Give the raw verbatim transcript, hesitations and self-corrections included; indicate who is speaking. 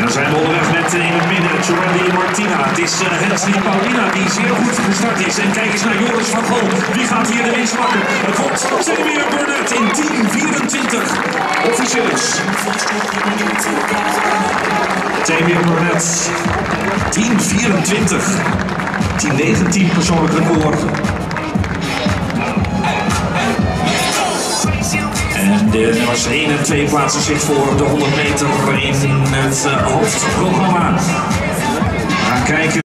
Speaker 1: dan zijn we onderweg met in het midden Joelle Martina. Het is uh, Hensley Paulina die zeer goed gestart is. En kijk eens naar Joris van Gol. Wie gaat hier de winst pakken? Het wordt Tamir Burnett in tien vierentwintig. Officieus. Tamir Burnett. tien vierentwintig. tien negentien persoonlijk record. En de nummers één en twee plaatsen zich voor de honderd meter in het uh, hoofdprogramma. We gaan kijken.